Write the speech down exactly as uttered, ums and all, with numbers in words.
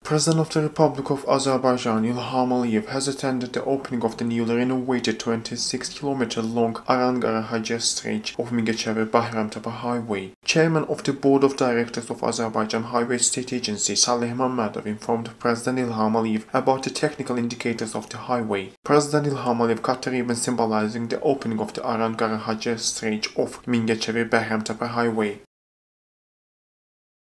President of the Republic of Azerbaijan Ilham Aliyev has attended the opening of the newly renovated twenty-six kilometer long Aran-Garahajia stretch of Mingachevir Bahramtapa highway. Chairman of the Board of Directors of Azerbaijan Highway State Agency Salih Mammadov informed President Ilham Aliyev about the technical indicators of the highway. President Ilham Aliyev cut a ribbon symbolizing the opening of the Aran-Garahajia stretch of Mingachevir Bahramtapa highway.